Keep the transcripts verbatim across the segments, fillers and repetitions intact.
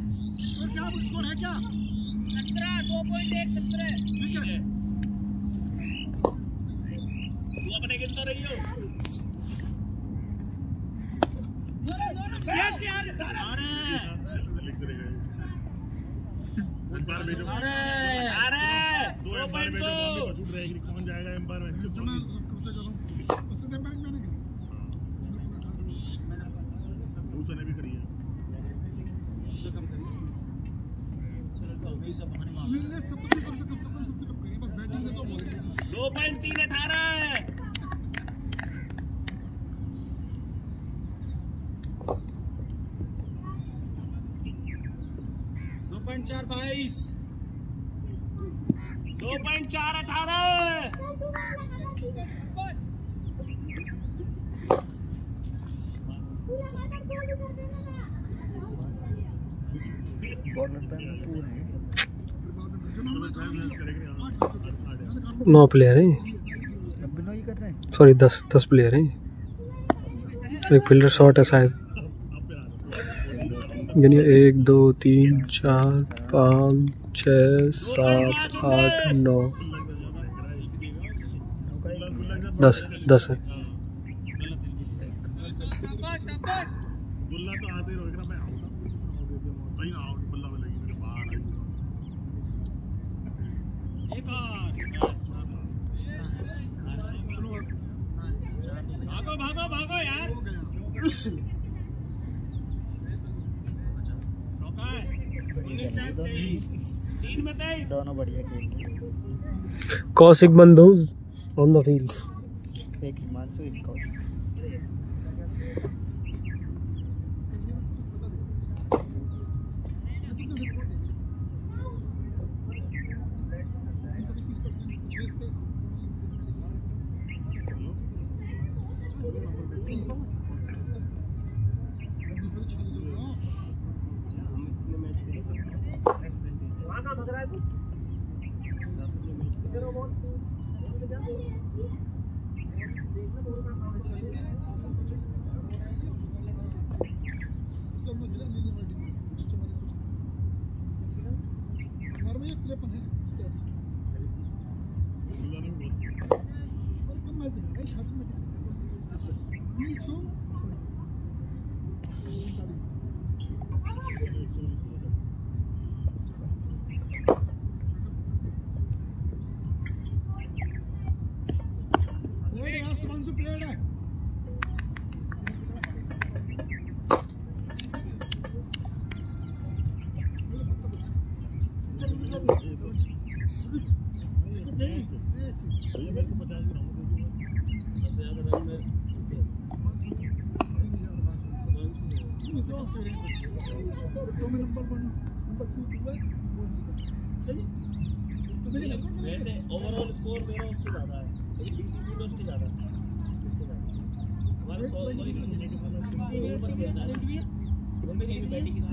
क्या स्कोर है क्या? सत्रह दो पॉइंट एक सत्रह। ठीक है तू अपने गिनता रही हो। यस यार अरे एम्पायर भेजो अरे अरे दो एम्पायर भेजो छूट रहेगी कौन जाएगा एम्पायर में जब मैं कब से कर रहा हूं उससे एम्पायर मैंने किया उसने भी करी है उससे कम करिए चलो तो वही सब हमारी मां मैंने सबसे सबसे कम सबसे सबसे कम करी बस बैटिंग में तो बहुत दो पॉइंट तीन अठारह दो पॉइंट चार बाईस दो पॉइंट चार अठारह नौ प्लेयर हैं सॉरी दस दस प्लेयर हैं एक फील्डर शॉट है शायद यानी एक दो तीन चार पाँच छः सात आठ नौ दस दस है गुल्ला तो आते रहो मैं आऊंगा कहीं ना आउट बल्ला बल्ला मेरे बाहर एक और भागो भागो भागो यार तीन में तेईस दोनों बढ़िया खेल रहे कौशिक बंधुज ऑन द फील्ड एक हिमांशु एक कौशिक वैसे ओवरऑल स्कोर मेरा उससे ज़्यादा है लेकिन बीसीसी में उससे ज़्यादा है उसके ज़्यादा हमारे सौ सौ ही वो मेरी बैटिंग की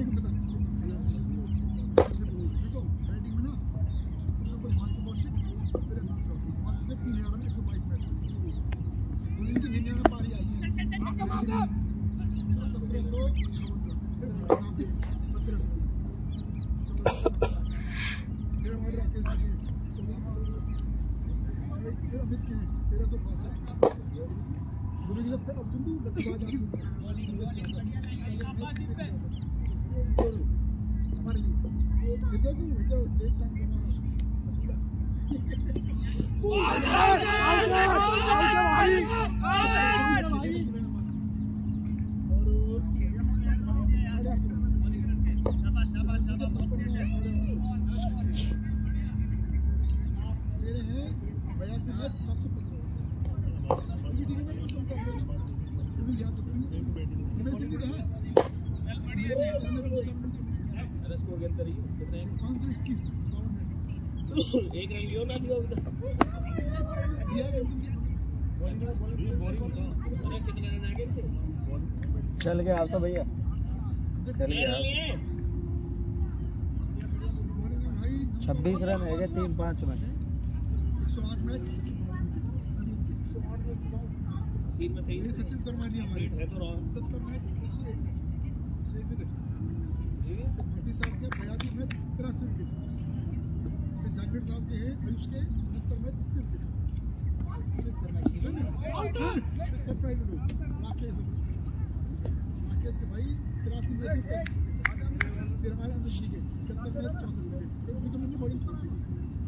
एक रन लियो ना लियो कितने रन आ गए चल गया आप तो भैया चल गया छब्बीस रन है तीन पाँच में तीन में तेईस सचिन शर्मा जी हमारे है तो सत्तर मैच तिरासी विकेट। जागीर साहब के हैं आयुष के उनहत्तर मैच अस्सी विकेट। सरप्राइज लो राकेश राकेश के भाई तिरासी मैच में फिर हमारे अमित जी के इकहत्तर मैच चौसठ विकेट। एक भी तो मैंने बॉलिंग छोड़ दी।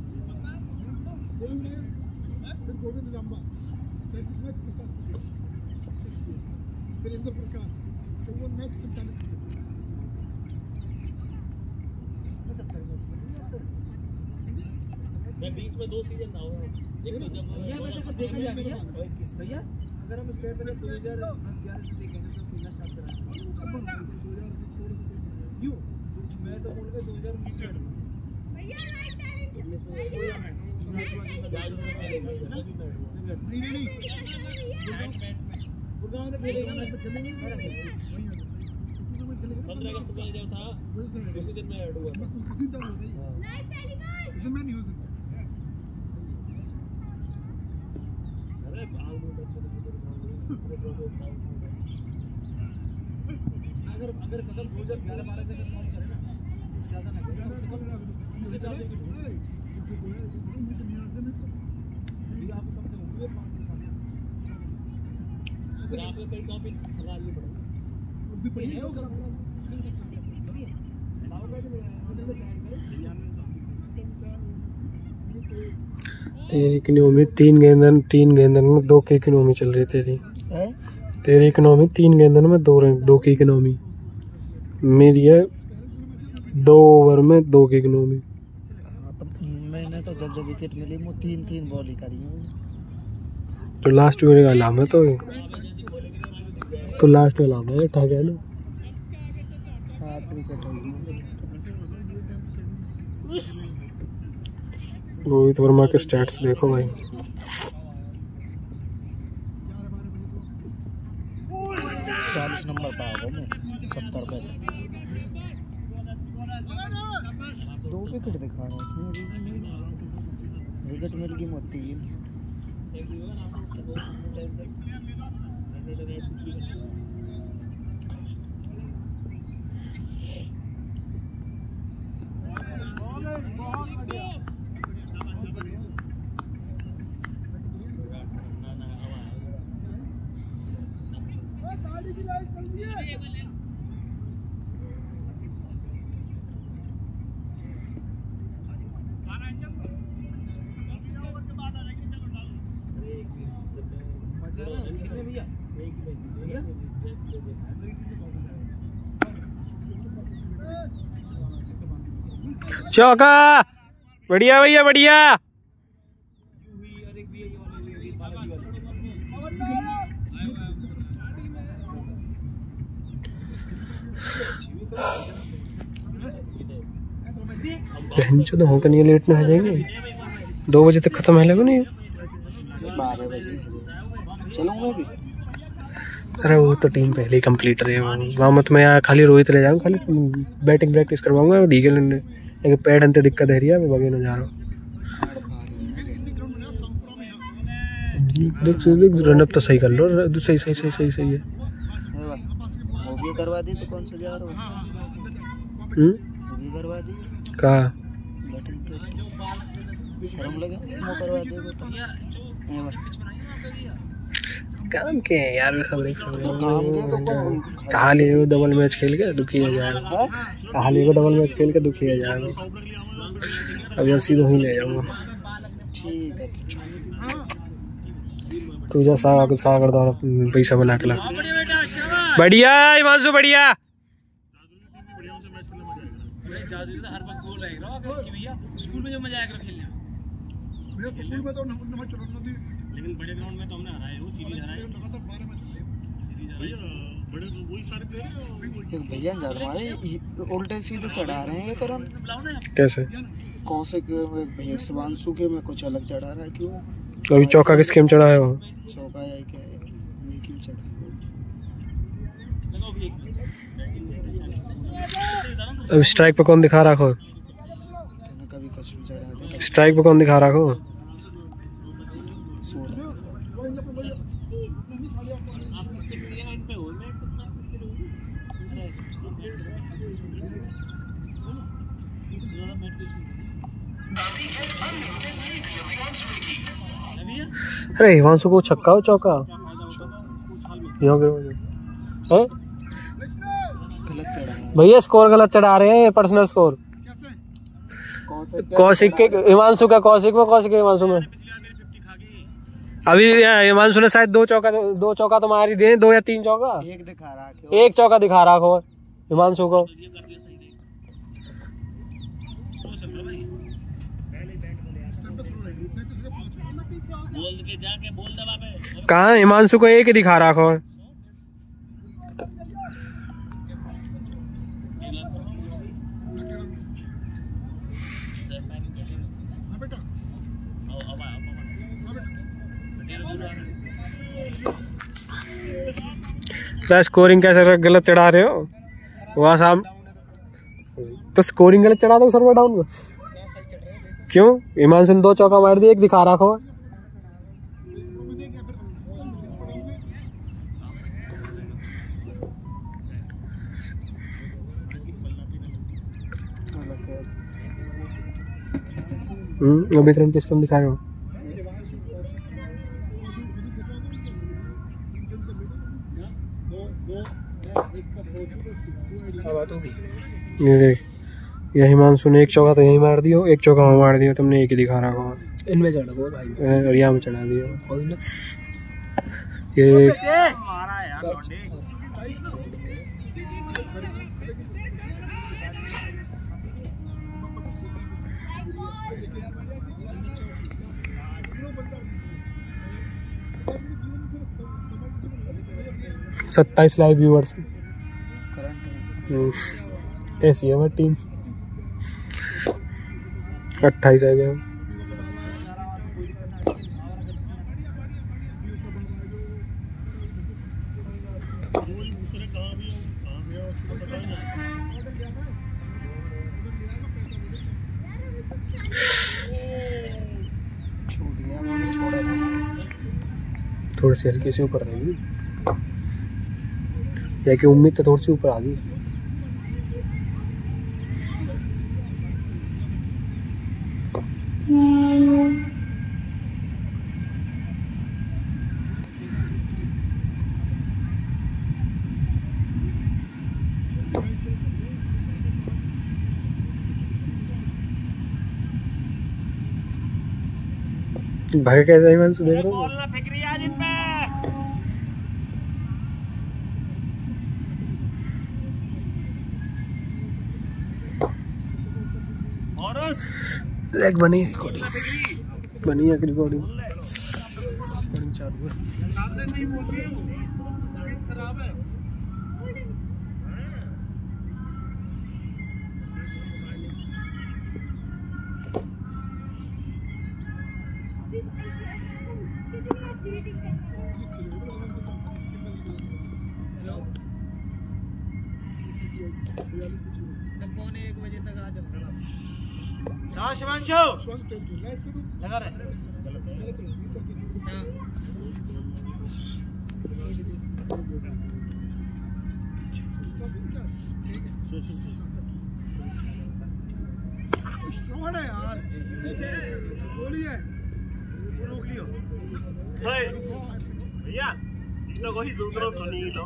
फिर गोविंद लांबा सैंतीस मैच पचास विकेट। फिर इंद्र प्रकाश चौवन मैच पैंतालीस विकेट। मैं बीच में दो सीजन था एक तो जब ये वैसे अगर देखा जाए भैया भैया अगर हम स्टेट से दो हज़ार दस ग्यारह से देखेंगे तो खेलना स्टार्ट करा यू मैं तो बोल के दो हज़ार उन्नीस में भैया लाइट टैलेंट नहीं नहीं गुड़गांव में तो खेलेगा मैं तो खेलेंगे पंद्रह अगस्त में जब था उसी दिन में ऐड हुआ था। बस उसी तरह होता है। लाइट टेलीकास्ट इसमें मैं नहीं हो सकता। अरे बाल में अगर अगर सकल दो हज़ार ग्यारह बारह से अगर काउंट करें ना ज़्यादा ना करें कम से कम तीन से चार से विकेट होंगे ये आपको कम से कम हुए पाँच से सात से फिर आपको कई कॉपी लगा लिए पड़ेगा। भी पड़ी है वो करा तेरी इकोनॉमी तीन गेंदन तीन गेंदन में दो की इकोनॉमी चल रही है तेरी तेरी इकोनॉमी तीन गेंदन में दो रन दो की इकोनॉमी मेरी है दो ओवर में दो की इकोनॉमी। मैंने तो जब जब विकेट मिली वो तीन तीन बॉल ही करी है तो लास्ट में का नाम है तो तो लास्ट में नाम है उठा गया ना सात विकेट होगी रोहित वर्मा के स्टैट्स देखो भाई चालीस नंबर पर आ गए सत्तर पे दो विकेट दिखा रहा हूँ विकेट मिल गई मोती की चौका बढ़िया भैया बढ़िया तो होकर नहीं लेट ना आ जाएंगे दो बजे तक खत्म है लगो नहीं बारह बजे चलूंगा भी अरे वो तो टीम पहले ही कंप्लीट रही है वहाँ मत मैं यहाँ खाली रोहित रह जाऊँ खाली बैटिंग प्रैक्टिस करवाऊंगा दीगे लेकिन पैड अंत दिक्कत है रही है मैं बगे ना जा रहा हूँ देख रनअप तो सही कर लो सही सही सही सही सही है वो भी करवा दी तो कौन सा जा रहा हो हम्म वो भी करवा दी कहा बैटिंग प्रैक्टिस शर्म लगे वो करवा देगा तो ये बात काम के है यार वे सब एक सब काम के तो कौन कहा ले डबल मैच खेल के दुखी हो जाएगा कहा ले डबल मैच खेल के दुखी हो जाएगा अब यार सीधे ही ले जाऊंगा ठीक है तू जा सागर सागर द्वारा पैसा बना के ला बढ़िया हिमांशु बढ़िया स्कूल में जो मजा आया खेलने भैया स्कूल में तो नंबर चौरानवे थी लेकिन बड़े ग्राउंड में तो हमने हराए वो सीरीज हराए लगातार बारह मैच भैया बड़े तो वही सारे प्लेयर एक भैया जा हमारे उल्टे सीधे चढ़ा रहे हैं ये तो रन कैसे कौन से के एक भैया शिवांशु के में कुछ अलग चढ़ा रहा है क्यों अभी चौका किस गेम चढ़ा है वो चौका या क्या है वही किल चढ़ा है अब स्ट्राइक पे कौन दिखा रखो कभी कुछ भी चढ़ा दे स्ट्राइक पे कौन दिखा रखो सो रहा वो इन लोग बोले नहीं साले आप आप किस पे एंड पे हो मैं कितना किस पे होगी अरे ऐसे ज्यादा मैच भी इसमें अरे हिमांशु को छक्का हो चौका यहाँ गिरो है गलत चढ़ा भैया स्कोर गलत चढ़ा रहे हैं पर्सनल स्कोर कौशिक के हिमांशु का कौशिक में कौशिक के हिमांशु में अभी हिमांशु ने शायद दो चौका दो चौका तो मार ही दिए दो या तीन चौका एक दिखा रहा है एक चौका दिखा रहा हो हिमांशु को कहाँ हिमांशु को एक ही दिखा रहा हो क्या स्कोरिंग कैसे गलत चढ़ा रहे हो वहाँ साम तो स्कोरिंग गलत चढ़ा दो सर्वर डाउन में क्यों हिमांशु ने दो चौका मार दिया एक दिखा रहा हो हम्म अभी तुम किसको दिखाए हो ये देख ये हिमांशु ने एक चौका तो यही मार दियो एक चौका वहाँ मार दियो तुमने एक ही दिखा रहा हो इनमें चढ़ा दो भाई और यहाँ में चढ़ा दिया ये सत्ताईस लाइव व्यूअर्स ऐसी है हमारी टीम अट्ठाईस आ गया थोड़ी सी हल्की सी ऊपर रहेगी या कि उम्मीद तो थोड़ी सी ऊपर आ गई भाई कैसा हिमांशु देख रहे हो लेग बनी है रिकॉर्डिंग बनी है रिकॉर्डिंग चालू है पौने एक बजे तक आ जाओ शिवांशु लगा रहे है यार गोली है रोक लियो भैया तो कोई दूसरा सुनी लो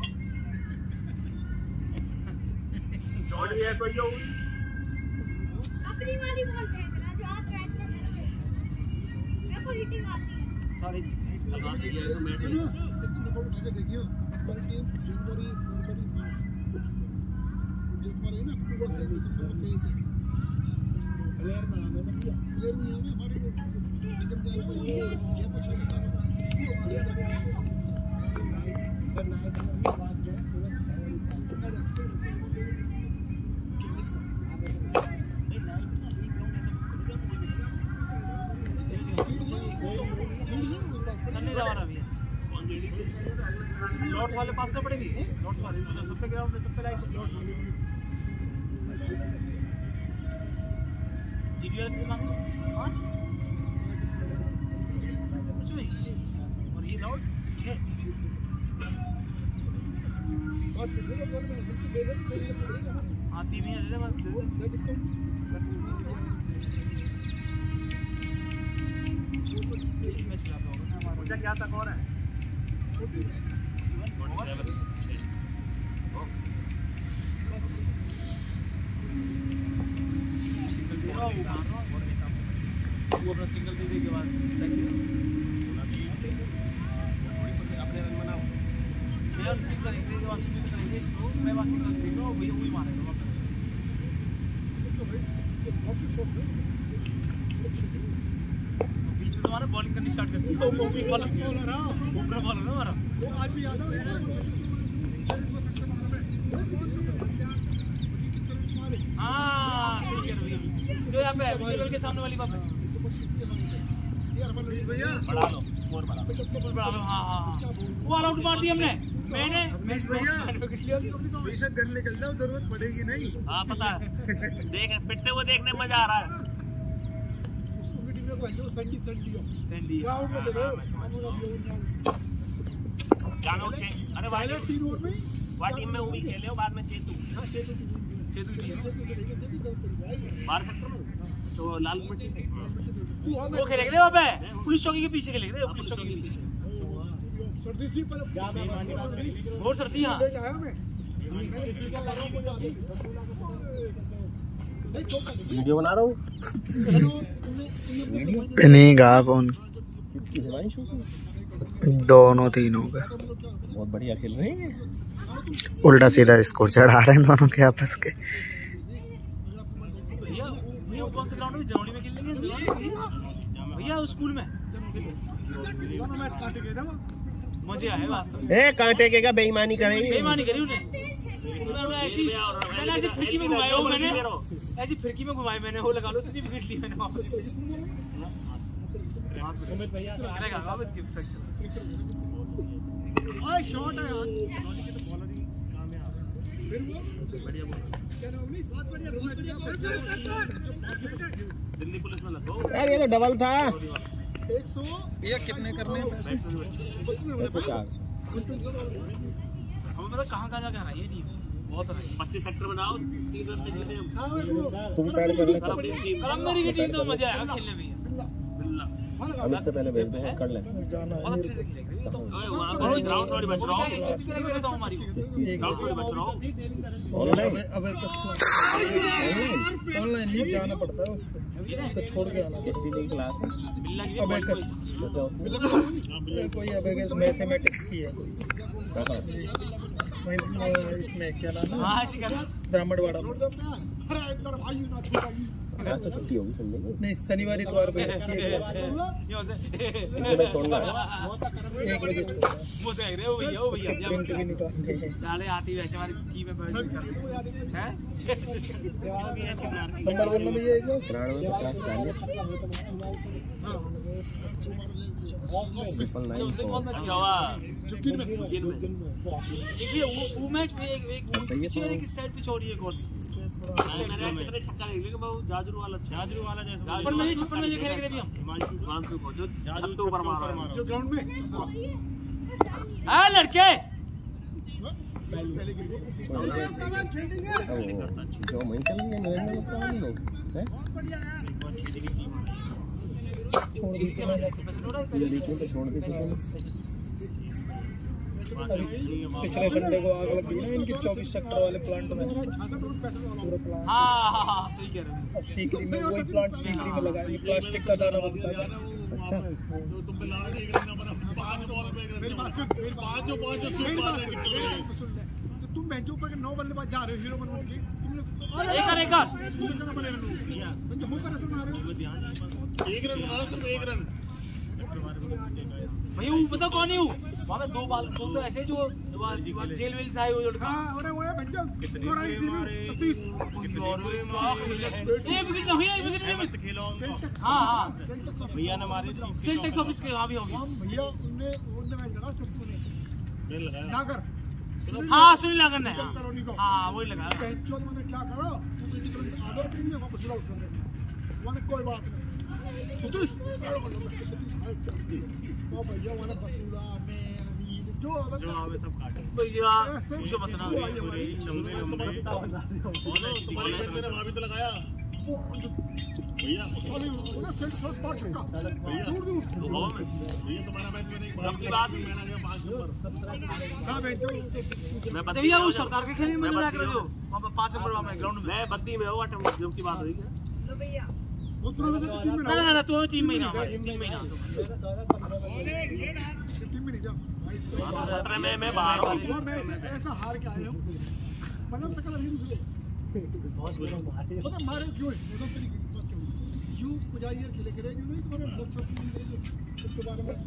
छोड़ दिया कोई हो अपनी वाली बॉल फेंकना जो आप ट्राई कर रहे हो मैं को हिटिंग आती है सारी लगा दिया तो मैच सुनो एक नंबर उठा के देखियो हमारी टीम जनवरी फरवरी मार्च जनवरी ना अक्टूबर से दिसंबर में फेज है प्लेयर में आने में प्लेयर में आने हमारी जब जा रहा है क्या कुछ नहीं नोट्स वाले पास ना पड़ेगी नोट्स वाले सब पे ग्राउंड में सब पे लाइक नोट्स वाले जीडीआर के नाम पांच कुछ नहीं और ये नोट है और कितने लोग में बिल्कुल दे दे तो ये पड़ेगा आती भी है ले बस दे दे मुझे क्या स्कोर है? वो अपना सिंगल दे के बाद अपने रन बनाओ। यार सिंगल करेंगे के बाद सिंगल करेंगे तो मैं बस सिंगल देगा वही वही मारेगा। बीच में तुम्हारा बॉलिंग करनी स्टार्ट करती है। वो ओपनिंग बॉलर बॉलर हां ओपनर बॉलर ना हमारा। वो आज भी याद है हां सही कह रहे हो जो यहां पे टेबल के सामने वाली बात है। बढ़ा लो स्कोर बढ़ा लो बढ़ा लो। हां हां वो ऑल आउट मार दी हमने। मैंने मैच भैया बेशक घर निकल जाओ जरूरत पड़ेगी नहीं। हां पता है देख पिटते हुए देखने में मजा आ रहा है। उसको मीटिंग में जो संडी संडी सैंडी आउट में दे जानो छे अरे भाई पहले तीन ओवर में वा टीम में वो भी खेले हो बाद में चेतू हां चेतू चेतु जी बाहर सेक्टर में तो लाल पट्टी वो खेलेंगे वहां पे पुलिस चौकी के पीछे खेलेंगे पुलिस चौकी के पीछे। सर्दी सी पर बहुत सर्दी हां आया मैं नहीं चौका वीडियो बना रहा हूं नहीं गा कौन किसकी हमारी शो दोनों तीनों का बहुत बढ़िया खेल रहे हैं। उल्टा सीधा स्कोर चढ़ा रहे हैं दोनों के आपस के। भैया भैया कौन से ग्राउंड में जनवरी में खेलेंगे भैया उस स्कूल में दोनों मैच काटे गए थे वो मजे आए वास्तव में। ए कांटे के क्या बेईमानी करेंगे बेईमानी करी उन्हें उन्होंने ऐसी मैंने ऐसी फिरकी में घुमाया वो मैंने ऐसी फिरकी में घुमाई मैंने वो लगा लो इतनी विकेट ली मैंने वापस भैया चलेगा वापस गिफ्ट आए शॉट है यार फिर वो बढ़िया बोल क्या नाम नहीं सात बढ़िया दिल्ली पुलिस में लगो यार ये तो डबल था एक सौ ये कितने करने हैं ऐसे चार हम मतलब कहां कहां जा रहा है ये टीम बहुत रहा है। पच्चीस सेक्टर बनाओ तीन रन में जीते हम हां वो तुम पैड कर ले कलम मेरी की टीम तो मजा आएगा खेलने में। बिल्ला अमित से पहले भेज दे कर ले बहुत अच्छे से खेलेंगे तो वहां पर ग्राउंड थोड़ी बच रहा हूं तो हमारी ग्राउंड थोड़ी बच रहा हूं ऑनलाइन अब ऑनलाइन नहीं जाना पड़ता है उसको तो छोड़ के आना। किस चीज की क्लास है बिल्ला की अबेकस कोई अबेकस मैथमेटिक्स की है कोई वही इसमें क्या नाम है हां ऐसी कर ब्राह्मणवाड़ा में। अरे इधर भाई ना छोटा ही आज तो छुट्टी होगी संडे को नहीं शनिवार इतवार को होती है क्लास। मैं छोड़ना है एक बजे छोड़ना है। मुझे रे ओ भैया ओ भैया प्रिंट भी निकालने हैं। नाले आती है हमारी टीम में बैठ हैं नंबर बोलना भैया एक बार तिरानवे पचास चालीस ट्रिपल नाइन उनसे कौन मैच किया हुआ चुटकी में एक ये वो वो मैच में एक एक चेहरे की साइड पे छोड़ी एक और मैंने कितने छक्का ले लिए बहुत जाजरू वाला जाजरू वाला जैसा छप्पन में छप्पन में खेलेंगे अभी हम हिमांशु को जो छत ऊपर मार रहा है जो ग्राउंड में हां लड़के पहले गिर गए जो मैं चल गया मेरे में काम नहीं है छोड़ दी थी मैंने बीच में तो छोड़ दी थी पिछले संडे को आग लग गई ना इनके चौबीस सेक्टर वाले प्लांट में पूरा प्लांट। हां हां सही कह रहे हो अब सीकरी में वही प्लांट सीकरी में लगाएंगे प्लास्टिक का दाना बनता है। अच्छा मेरी बात सुन मेरी बात जो पांच जो मेरी बात सुन ले तो तुम बेंच ऊपर के नौ बल्लेबाज जा रहे हो हीरो बन बन के तुमने एक कर एक कर तुम कितना बने रन तो हो कर रन मारे एक रन मारा सिर्फ एक रन भैया वो पता कौन है वो वहां पे दो बाल दो तो ऐसे जो जेल वेल से आए हुए लड़का हां अरे वो है बंजा थोड़ा ही छत्तीस एक विकेट नहीं है विकेट नहीं खेलो हां हां भैया ने मारे सेंटेक्स ऑफिस के वहां भी हो गया भैया उनने उनने मैच लगा सबको ने बेल लगाया ना कर हां सुनील लागन है करोनी को हां वही लगा बेंचो ने क्या करो आदर टीम में वापस आउट कर रहे वन कोई बात नहीं सतीश सतीश ओ भैया वन बसूला मैं अमीन जो जो आवे सब काटे भैया मुझे बताना लंबे लंबे बोलो तुम्हारी मेरे वहां भी तो लगाया भैया साले वो ना सेट शॉट पार छक्का भैया दूर दूर तो हवा में भैया तुम्हारा मैच में नहीं सबकी बात मैंने गया पांच नंबर कहां बेंच मैं बत्ती भैया वो सरदार के खेलने में मैं लगा बत्ती दो वहां पे पांच नंबर वहां में ग्राउंड में मैं बत्ती में हुआ जो की बात हुई है लो भैया वो तुरंत से टीम में ना ना ना तू टीम में ही ना टीम में ही ना टीम में नहीं जा भाई सत्रह में मैं बाहर हूं वो मैच ऐसा हार के आए हम मतलब सकल नहीं दूसरे पता मारे क्यों है मतलब तरीके की बात क्यों यू पुजारी यार खेले करे जो नहीं तुम्हारे बहुत सब टीम है जो उसके बारे में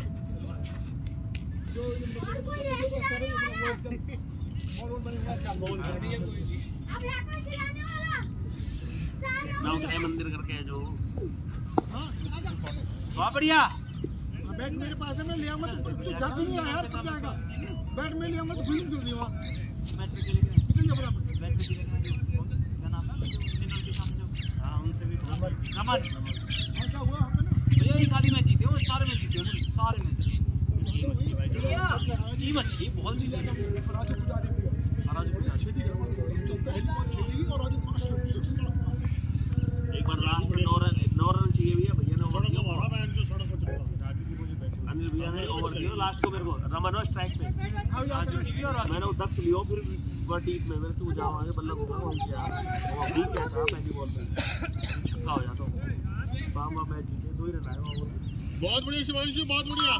जो सारे और वो बने हुआ क्या बोल रही है कोई अब रात में खिलाने वाला मैं उतरे मंदिर करके जो हां बहुत बढ़िया बैट मेरे पास है मैं ले आऊंगा तो तू जा क्यों नहीं रहा यार तू जाएगा बैट में ले आऊंगा तो फीलिंग चल रही है वहां मैच के लिए निकल जा बराबर मैच के लिए क्या नाम है इंडियन के सामने जो हां उनसे भी नंबर नंबर और क्या हुआ हमने ना भैया ये खाली मैच जीते हो सारे मैच जीते हो सारे मैच टीम अच्छी बहुत जीते राजू पुजारी भी महाराज कुछ अच्छी खेती जो पहली बार खेली और राजू पांच सिक्स एक बार लास्ट में नौ रन नौ रन चाहिए भैया भैया ने ओवर दिया बड़ा बैट जो सड़क पर चलता अनिल भैया ने ओवर दिया लास्ट को मेरे को रमन और स्ट्राइक पे मैंने वो दक्ष लियो फिर वह टीप में मैंने तू जाओ आगे बल्ला को वहीं से आ वो भी क्या था पहली बॉल पे छक्का हो जाता बामा मैच जीते दो ही रन आए ओवर बहुत बढ़िया शिवांशु बहुत बढ़िया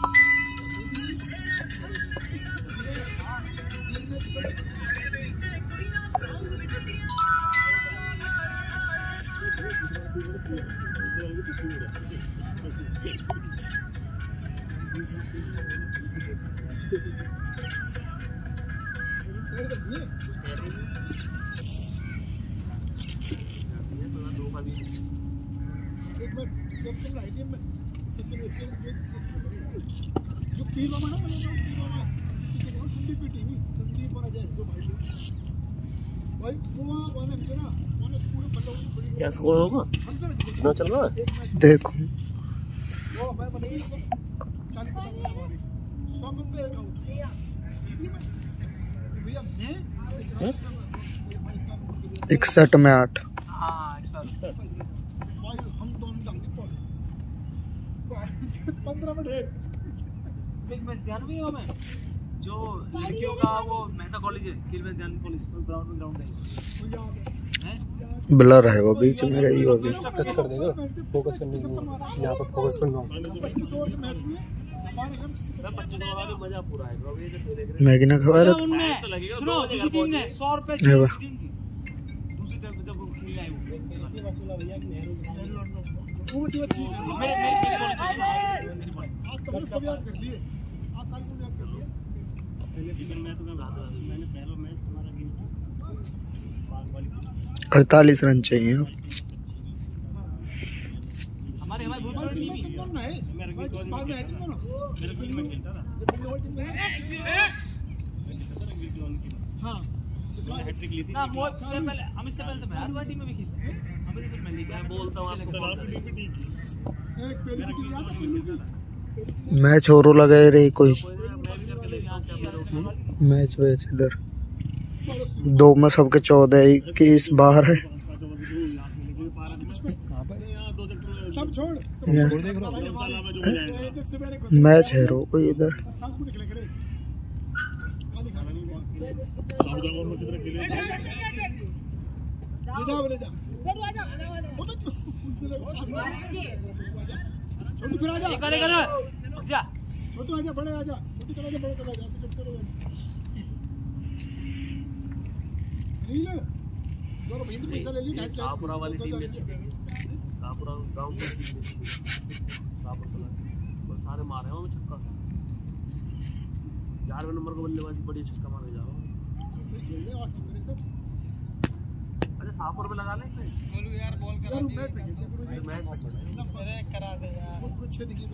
एक बार जब तुम आईटीएम में सचिन जो पी मामा ना मैंने पी मामा किसी संदीप की टीम संदीप और अजय दो भाई भाई वो वाले थे ना उन्होंने पूरे बल्ले बड़ी क्या स्कोर होगा कितना चल रहा है देखो वो मैं बनेगी चालीस पचास हमारी सौ बंदे एक आउट भैया मैं इकसठ में आठ हां अच्छा भाई हम दोनों जाएंगे पंद्रह में ढेर एक मैच ध्यान में हमें जो लड़कियों का वो मेहता कॉलेज है खेल में ध्यान कॉलेज ग्राउंड में ग्राउंड है हैं ब्लर है वो बीच में रही होगी टच कर देगा फोकस करने के लिए यहाँ पर फोकस करना पच्चीस ओवर के मैच में हमारे घर सब पच्चीस ओवर वाले मजा पूरा है अभी ये देख रहे मैगी ना खबर है उनमें तो लगेगा सुनो दो दूसरी टीम ने सौ रुपए है वाह। टीम की दूसरी तरफ जब वो खेलने आए वो टीम अच्छी है वो मेरे मेरे मेरी बॉल खेली मेरी बॉल आज तुमने सब याद कर लिए आज सारी तुमने याद कर लिया मैंने पहला मैच तुम्हारा अड़तालीस रन चाहिए हमारे हमारे बहुत बड़ी टीम है तुम ना है बाद में है तुम दोनों मेरे फील्ड में खेलता था जब तुम टीम में हां हैट्रिक ली थी ना वो इससे पहले हम इससे पहले तो मैं हमारी टीम में भी खेलते हैं हमारी टीम में लीग मैं बोलता हूँ आपको एक पहली टीम याद है पहली टीम मैच और लगा रही कोई मैं भी करके लेके आऊँ क्या मेरे मैच वैच इधर दो में सबके चौदह इक्कीस बाहर है सब छोड़ या। जिससे मेरे को मैच है रो कोई इधर सब को निकले करे खाली खाली ले जा ले जा वो तो उनसे ले छोटू फिर आजा एक और एक और जा छोटू आजा बड़े आजा छोटू चला जा बड़े चला जा ऐसे कट करो नीले दोनों भाई पैसा ले ली ढाई सौ कापुरा वाली टीम में कापुरा गांव की टीम में कापुरा और सारे मारे हैं वो छक्का ग्यारहवें नंबर को बल्लेबाजी बड़ी छक्का मारे जा रहा हूं सही खेल रहे और कितने सब अरे सापुर पे लगा ले बोलू यार बॉल करा दे मैच पे खेलते गुरु जी मैच अरे करा दे यार वो कुछ दिखी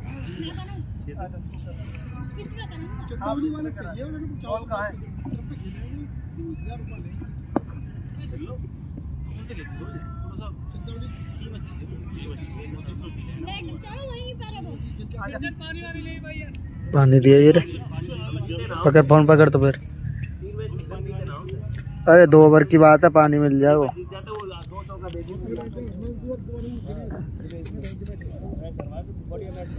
किस में करूंगा चंदौली वाले सही है लेकिन चावल का है जब पे खेलेंगे हजार रुपए लेंगे खेल लो उनसे ले चलो थोड़ा सा चंदौली टीम अच्छी है टीम अच्छी है नोटिस तो खेले मैं चलो वहीं पर अब आजा पानी वाली ले भाई यार पानी दिया ये रे पकड़ फोन पकड़ तो फिर तीन मैच जीते ना अरे दो ओवर की बात है पानी मिल जाएगा जीत जाते वो दो बच्चों का देखो बढ़िया match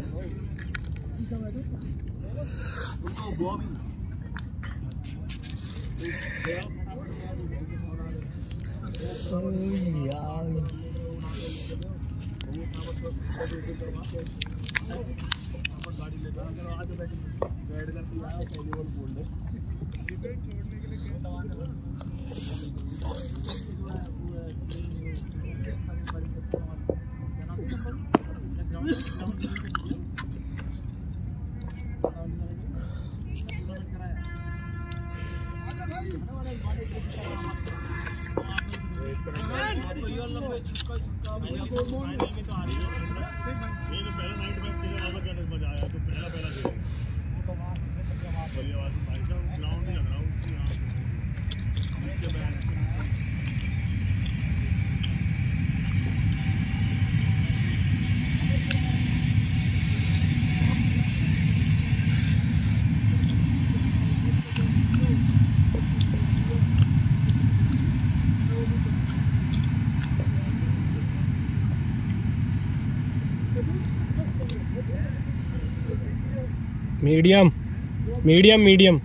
medium medium medium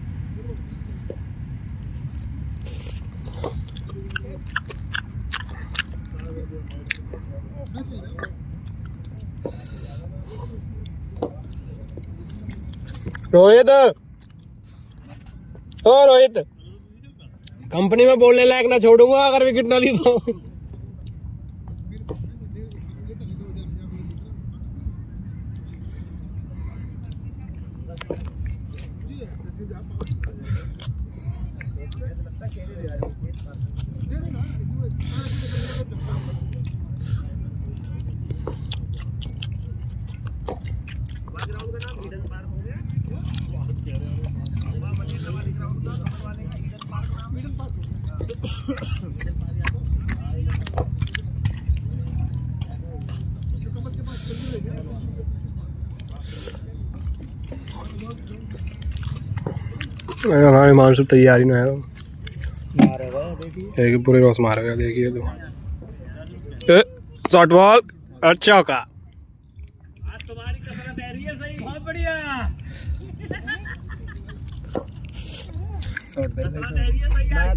Rohit, ओ रोहित, कंपनी में बोलने लायक ना छोड़ूंगा अगर विकेट ना ली तो। हमारे मानसून तैयारी ना है, देखिए पूरे रोज मार गया। देखिए तो शॉर्ट बॉल, अच्छा का आज तुम्हारी कसरत है रही है सही, बहुत बढ़िया कसरत है रही है सही यार।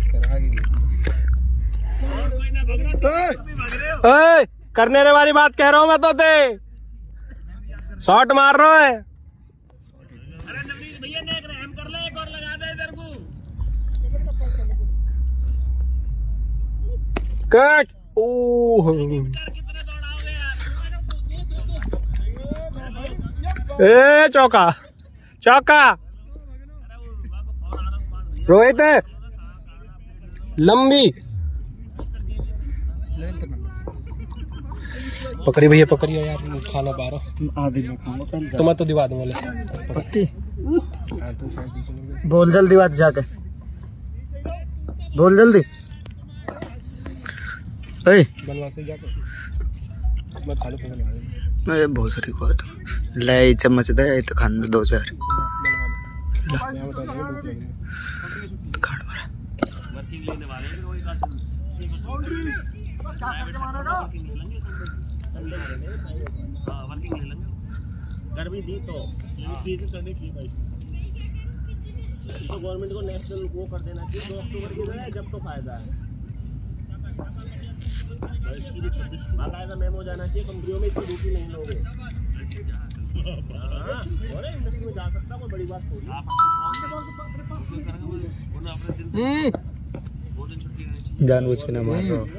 और कोई ना भग रहा, तुम भी भग रहे हो। ए, करने वाली बात कह रहा हूँ मैं तो ते शॉट मार रहा है। अरे नवनीत भैया ने एक रहम कर ले, एक और लगा दे इधर को। कट, ओह कितने दौड़ाओगे यार। ए चौका, चौका रोहित, लंबी पकड़ी भैया, पकड़िए यार, खाना बारह आधे में खाऊंगा पहले। तो मैं तो दिवा दूंगा पक्की बोल जल्दी बात जाके बोल जल्दी। ए बनवा से जाके मैं खा लूं, बनवा दे। मैं बहुत सारी बात ले चम्मच दे तो खान दे दो चार मैं बता दूंगा भूख लगी है। तो खाड़ मारा वर्किंग लेने वाले हैं रोई का प्राइवेट वर्किंग ले लेंगे संडे हां वर्किंग ले लेंगे। गर्मी दी तो ये चीज करनी चाहिए भाई, तो गवर्नमेंट को नेशनल वो कर देना चाहिए दो अक्टूबर की है जब तो फायदा है। बाकायदा मेमो जाना चाहिए कंपनियों में, इतनी ड्यूटी नहीं लोगे। हाँ, और इंडस्ट्री में जा सकता कोई बड़ी बात थोड़ी। जानबूझ के ना मार रहा हूँ।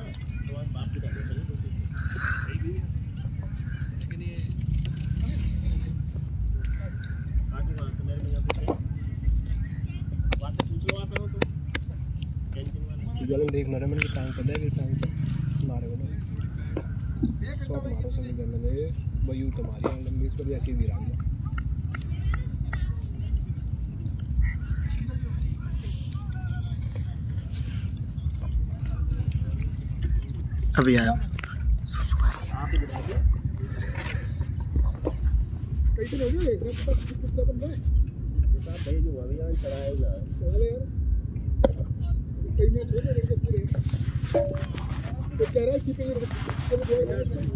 देखना रहा मैंने टाइम कर दिया, टाइम पर मारे बोलो शॉट मारो सब निकल गए भाई, यूं तो मारी लंबी, इस पर ऐसे ही गिरा दिया। अभी आया कई तो कह रहा है कीपिंग इट बैट से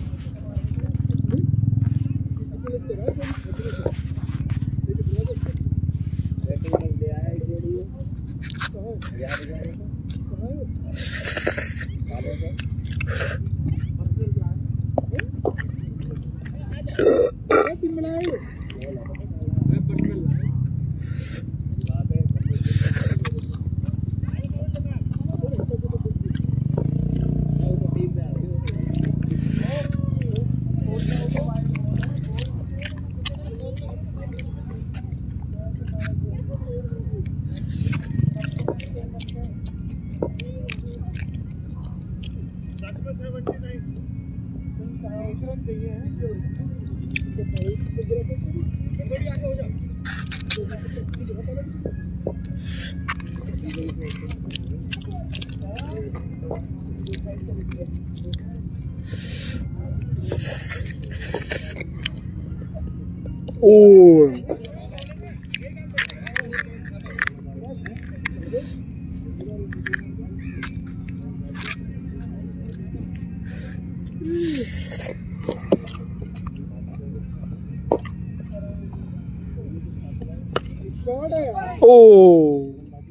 थोड़ी आगे हो जाओ। ओ ओ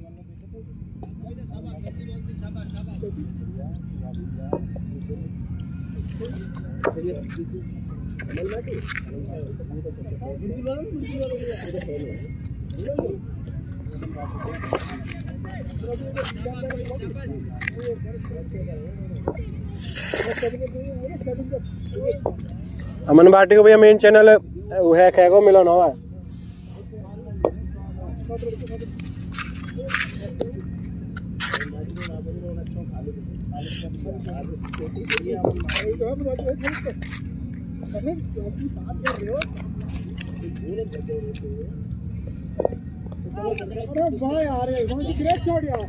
अमन बाटी को भैया मेन चैनल वो है खे को मिलन हुआ है अरे वाह यार वहाँ की ग्रेट शॉट यार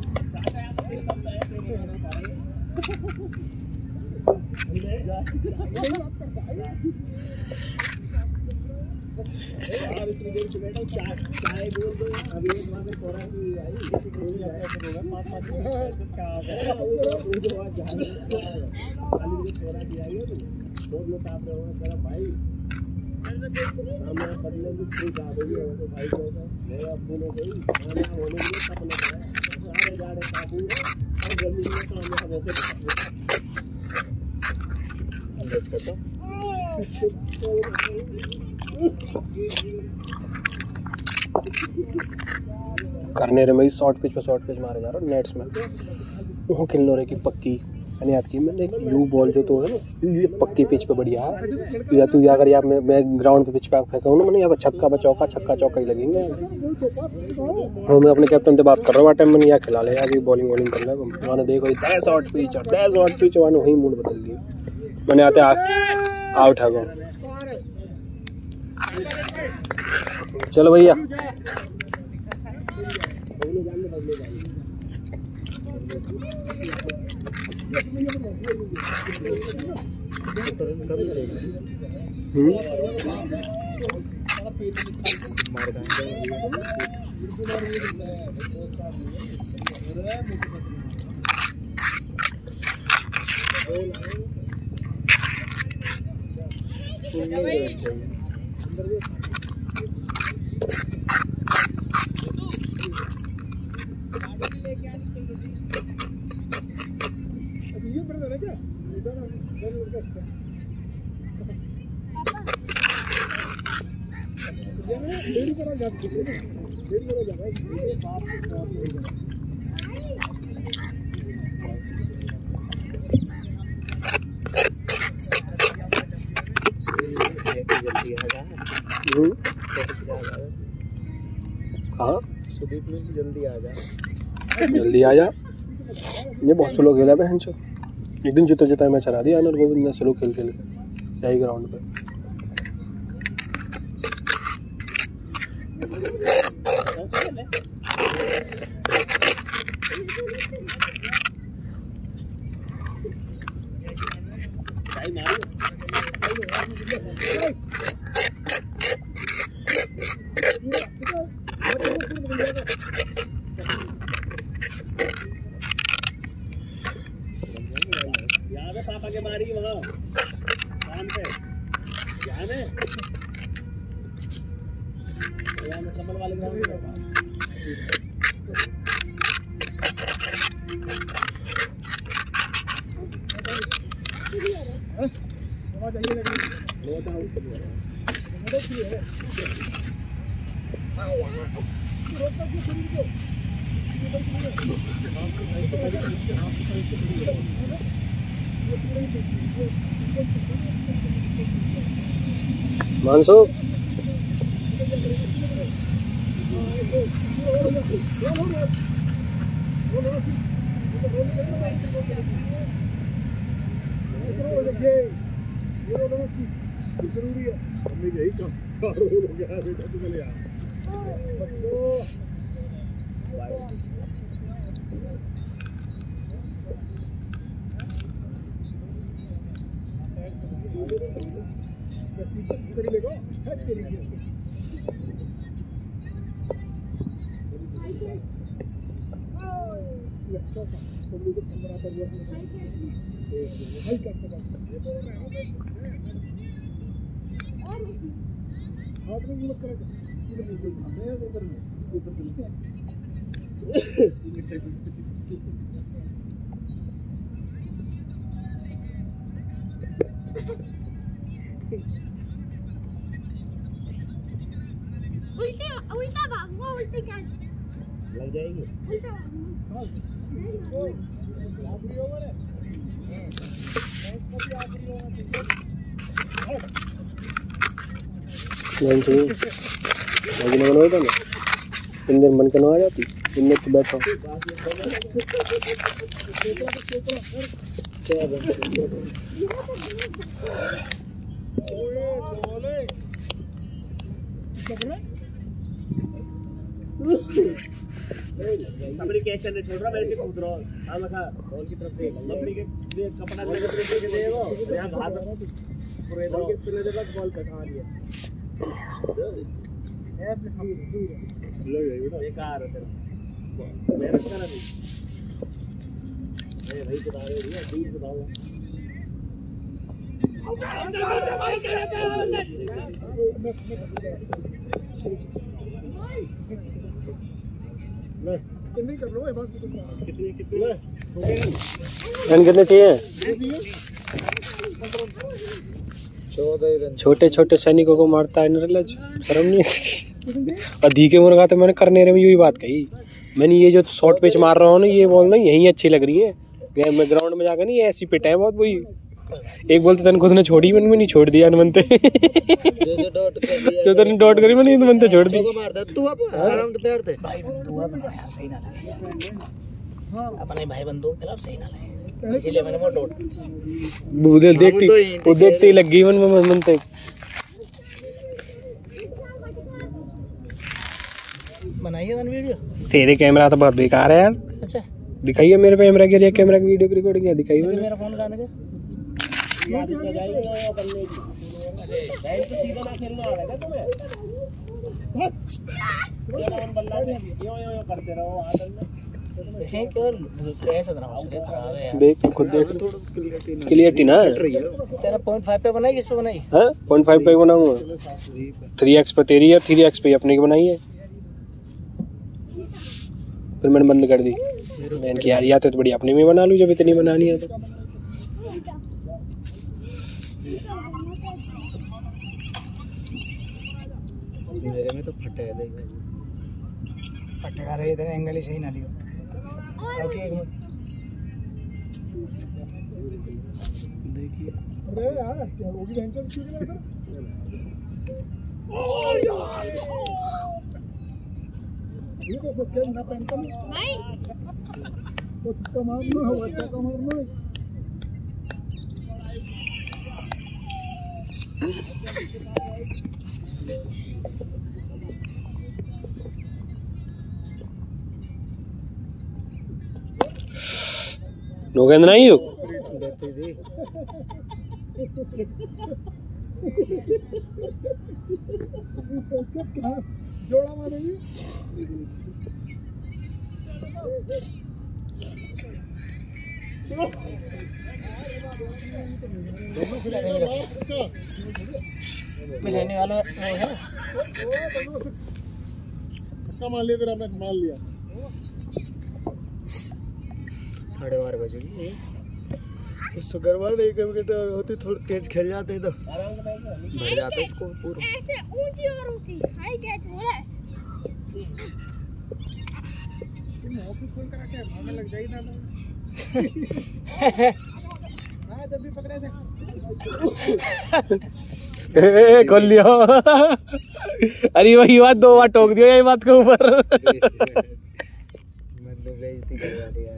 करने रे मैं शॉर्ट पिच पे शॉर्ट पिच मारे जा रहा हूँ नेट्स में वो खेलने रहे की पक्की मैंने याद की मैंने यू बॉल जो तो है ना ये पक्की पिच पे बढ़िया है या तू अगर यार मैं मैं ग्राउंड पे पिच पे फेंका ना मैंने यहाँ पर छक्का पर चौका छक्का चौका ही लगेंगे। हाँ मैं अपने कैप्टन से बात कर रहा हूँ टाइम मैंने यहाँ खिला ले यार बॉलिंग वॉलिंग कर ले मैंने देखो इतना शॉर्ट पिच और दैट शॉर्ट पिच मैंने वही मूड बदल दिया मैंने आते आउट है गया। चलो भैया हाँ सुदीप में जल्दी आ जा जल्दी आ जा ये बहुत स्लो खेला बहन चो एक दिन जीतो जीता मैच हरा दिया अनर गोविंद ने स्लो खेल खेल के यही ग्राउंड पे पापा के बारी वहाँ कान पे यहाँ में यहाँ में कमल वाले ग्राउंड पे मानसो जरूरी है हमने यही काम हो गया बेटा तू चले यार उल्टे उल्टा भागो उल्टे क्या लग जाएगी उल्टा मानसो लगी ना बनवा था ना इंदर मन करवा जाती इंदर तो बैठा अपनी कैच करने छोड़ रहा मेरे से कूद रहा हाँ मैं खा बॉल की तरफ से मम्मी के लिए कपड़ा लेके दे दे वो यहाँ घास पूरे बॉल के पिले दे बॉल कटा दिया बेकार है तेरा मेहनत करा नहीं अरे भाई बता रहे हो दूर बताओ नहीं कर लो ये बात कितने कितने रन कितने चाहिए चौदह रन छोटे छोटे सैनिकों को मारता है नरलज शर्म नहीं और धीके मुर्गा तो मैंने करने में यही बात कही मैंने ये जो शॉर्ट पिच मार रहा हूँ ना ये बॉल ना यही अच्छी लग रही है मैं ग्राउंड में जाकर नहीं ये ऐसी पिट है बहुत वही एक बॉल तो तन खुद ने छोड़ी मैंने नहीं छोड़ दिया मनते जो तने डॉट करी मैंने मनते छोड़ दी मार दे तू अब आराम से बैठ भाई बंदूक है ना यार सही ना लगे अपने भाई बंदूक खिलाफ सही ना लगे इसीलिए मैंने वो डॉट उधर देखती वो देखती ही लग गई मन में मनते बनाइए ना वीडियो तेरे कैमरा तो बहुत बेकार है यार अच्छा दिखाइए मेरे पे कैमरा के कैमरा की वीडियो की रिकॉर्डिंग है दिखाइए मैंने मेरा फोन कहाँ है याद इतना जाएगी ना बनने की बैट तो सीधा ना खेलना आ रहा है तुम्हें ये राउंड बल्ला से यो यो यो करते रहो आदत में देखें केवल कैसे तरह से खराब है यार देख खुद देख क्लियरिटी ना तेरा पॉइंट फाइव पे बनाई किस पे बनाई हाँ पॉइंट फाइव पे बनाऊंगा थ्री एक्स पे तेरी है थ्री एक्स पे अपने की बनाई है फिर मैंने बंद कर दी मैंने कि यार या तो बड़ी अपनी में बना लूँ जब इतनी बनानी है तो मेरे में तो फटे है देख फटेगा रहे तेरे एंगल ही सही ना लियो ओके एक मिनट देखिए अरे यार क्या वो भी बैंकर क्यों नहीं आता ओ यार ये तो क्या ना पेंटल नहीं वो छक्का मारना है वो छक्का मारना है नो गेंद नहीं हो देती थी जोड़ा मारेगी रहने वाला वो है धक्का मार लिया तेरा, मैं मार लिया। साढ़े बारह बजे सुगरवाल एक विकेट होती, थोड़ी तेज खेल जाते तो बढ़ जाता इसको पूरा। ऐसे ऊंची और ऊंची हाई कैच हो रहा है। मौके खोल कर रखे भागने लग जाएगी ना। हां जब भी पकड़े थे ए खोल लियो। अरे वही बात दो बार टोक दियो ये बात के ऊपर। मैंने बेइज्जती करवा दिया।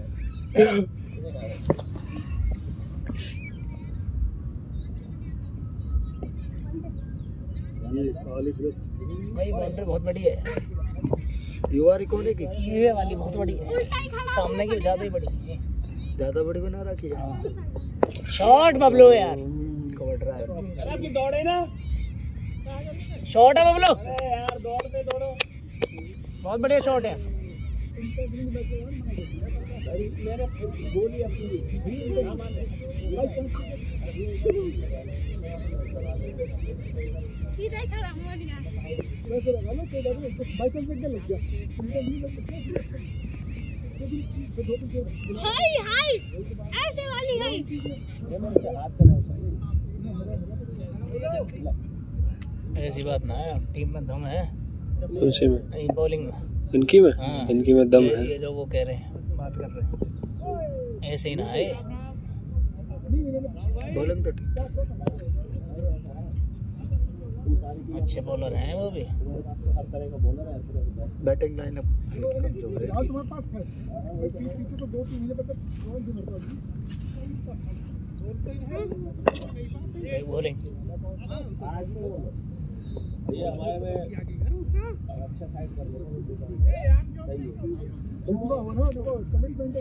भाई बाउंड्री बहुत बड़ी है। युवा रिकॉर्ड है कि ये वाली बहुत बड़ी है, उल्टा ही खड़ा सामने की ज्यादा ही बड़ी है। ज्यादा बड़ी बना रखी है। शॉट बबलू यार, कवर ड्राइव अरे दौड़े ना शॉट है बबलू, अरे यार दौड़ते दौड़ो। बहुत बढ़िया शॉट है। सीधा ही खड़ा हुआ गया। हाई हाई ऐसे वाली हाई। ऐसी बात ना है, टीम में दम है। उसी में नहीं बॉलिंग में, इनकी में हाँ। इनकी में दम ये, है। ये जो वो कह रहे हैं, बात कर रहे हैं, ऐसे ही ना है। बॉलिंग तो ठीक। अच्छे बॉलर हैं वो भी। बैटिंग लाइनअप कमजोर है। यार तुम्हारे पास है पीछे तो दो तीन महीने तक कौन सी मरता है। बॉलिंग ये हमारे में अच्छा साइड कर लो। सुबह हो ना देखो कमेटी पेंट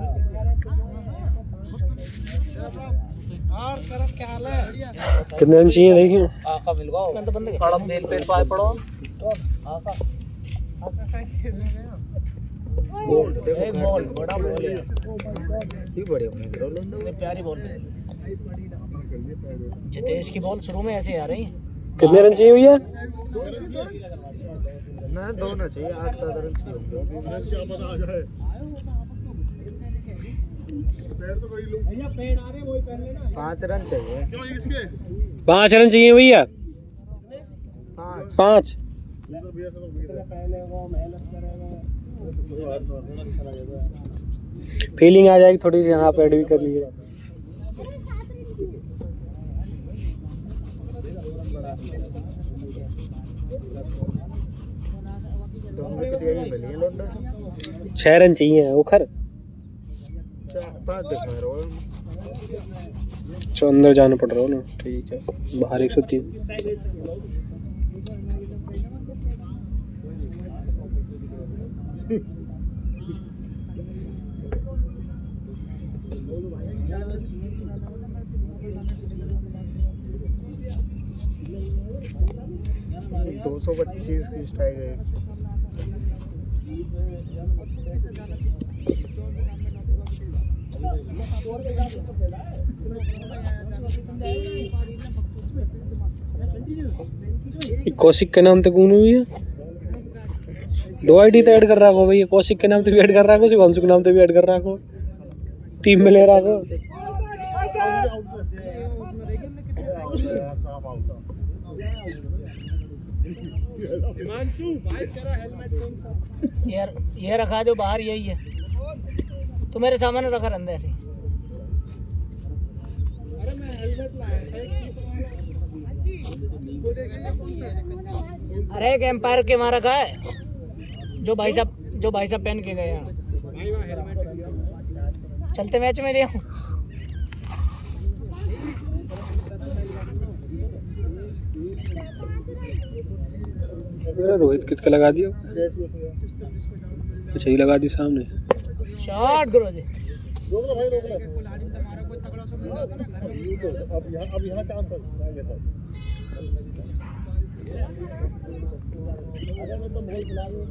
और करम क्या हाल है? कितने रन चाहिए देखिए। आका मिल गया मैं तो बंद कर पड़ो मेल पे पाए पड़ो। आका आपका क्या केस हो गया? बॉल देखो एक बॉल बड़ा बॉल है, ये बढ़िया बना रहा है। इतनी प्यारी बॉल है। जितेश की बॉल शुरू में ऐसे आ रही है। कितने रन चाहिए भैया? ना दो ना चाहिए, आठ सात रन चाहिए होंगे। क्या पता आ जाए। पैर तो बड़ी लूं। भैया पेड़ आ रहे वही पहन लेना। पाँच रन चाहिए। क्यों इसके? पाँच रन चाहिए भैया। पाँच पाँच पहले वो मेहनत करेगा। फीलिंग आ जाएगी थोड़ी सी। हाँ पैड भी कर लिए। दो विकेट यही मिली है लौंडा। छह रन चाहिए ओखर। चार पाँच दिखा रहा हूँ। तो अंदर जाना पड़ रहा हो ना। ठीक है बाहर एक सौ तीन। दो सौ पच्चीस की स्ट्राइक है। कौशिक के नाम तक कौन हुई है? दो आईडी तो ऐड कर रहा हो भैया। कौशिक के नाम पे भी ऐड कर रहा हो, शिवांशु के नाम पे भी ऐड कर रहा हो, टीम में ले रहा हो। यार ये रखा जो बाहर यही है, तो मेरे सामने रखा रहता ऐसे। अरे एक एम्पायर के वहाँ रखा है, जो भाई साहब जो भाई साहब पहन के गए हैं। चलते मैच में ले आऊं। रोहित किसका लगा दिया? अच्छा ये लगा दी सामने। शॉट करो जी। रोक लो भाई, रोक लो। अब यहाँ अब यहाँ चांस है।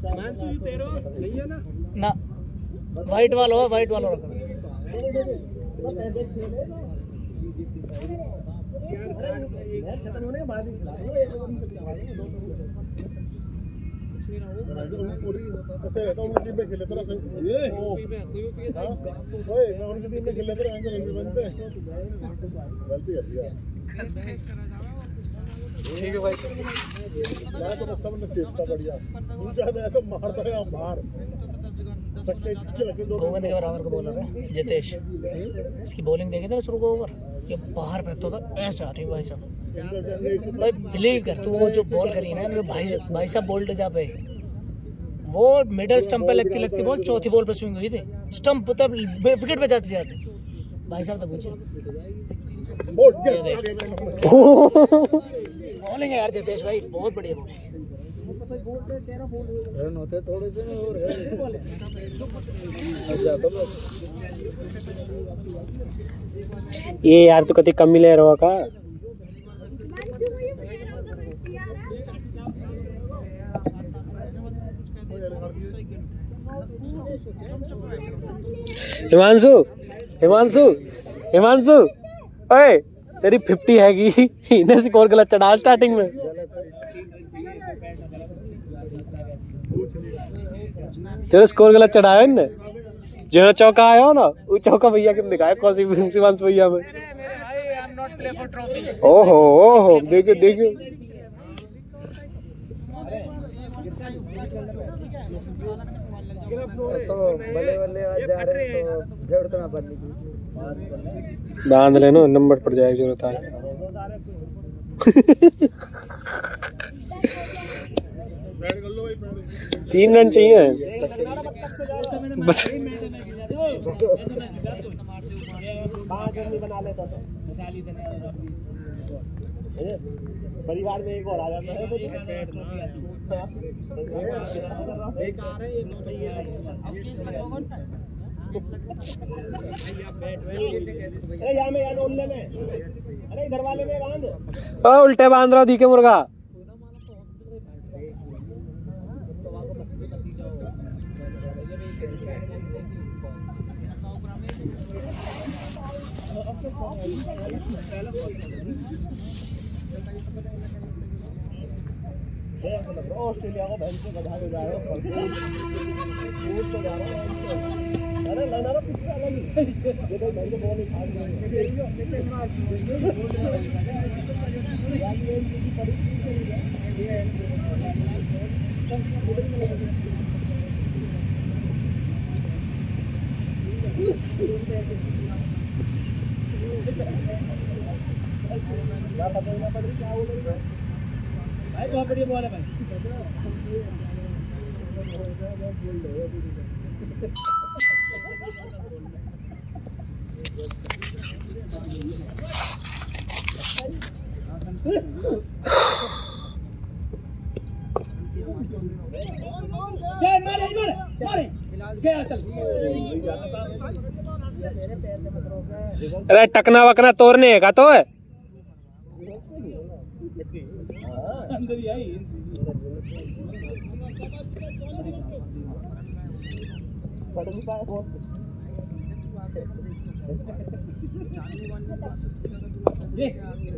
ना वाइट वाला हो, वाइट वाला रखो। खत्म होने के बाद ही खिला दो, एक ओवर में खिला दो, दो ऐसे रहता हूँ टीम में खेले तो ये ओए मैं उनकी टीम में खेले तो रंग रंग बनते गलती कर दिया। ठीक है भाई। मैं तो सब ने चेष्टा बढ़िया उनका ऐसा मारता है बाहर सकते लगे दो गोविंद के बराबर का बॉलर है जितेश। इसकी बॉलिंग देखे थे ना शुरू को ओवर, ये बाहर फेंकता था ऐसे आ रही भाई साहब। भाई बिलीव कर तू, वो जो बॉल करी ना भाई भाई साहब बोल्ड जा पे, वो मिडल स्टंप पे लगती लगती बॉल चौथी बॉल पे स्विंग हुई थी, स्टंप तब विकेट पे जाती जाती भाई साहब। तब पूछे बॉलिंग है यार जितेश भाई, बहुत बढ़िया बॉलिंग। रन होते थोड़े से और है ये यार तो कति कम मिले रहा का हिमांशु हिमांशु हिमांशु ओए तेरी फिफ्टी हैगी, इन्हें स्कोर गलत चढ़ा स्टार्टिंग में। तेरा स्कोर गलत चढ़ाया इनने, जो चौका आया हो ना वो चौका भैया के दिखाया कौसी शिवांश भैया में। ओहो ओहो देखियो देखियो तो बल्ले बल्ले आज जा रहे हैं तो जरूरत ना पड़ने की बांध लेना, नंबर पर जाएगी जरूरत है। तीन रन चाहिए बस। परिवार में एक और आ जाता है अरे यहाँ में यार उल्ले में, अरे इधर वाले में बांध, ओ उल्टे बांध रहा दिखे मुर्गा। ऑस्ट्रेलिया को भैंस को बधा के जा रहे हो, अरे लाना ना पिछले वाला नहीं, ये तो भैंस को बॉल उठा के भाई बहुत बढ़िया बॉल है भाई। मारे मारे मारे गया चल। अरे टकना वकना तोड़ने का तो है अंदर ही आई पढ़ नहीं पाया बहुत। ये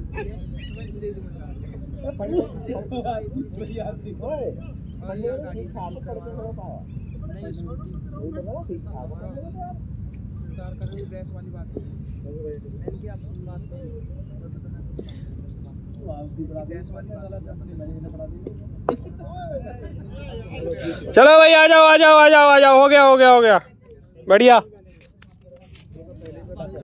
बढ़िया आदमी ओए बढ़िया गाड़ी चालू करके हो पाया नहीं उसको ठीक ठाक उतार कर रही गैस वाली बात है कि आप सुन बात पे चलो भाई आ जाओ आ जाओ आ जाओ आ जाओ, हो गया हो गया हो गया बढ़िया।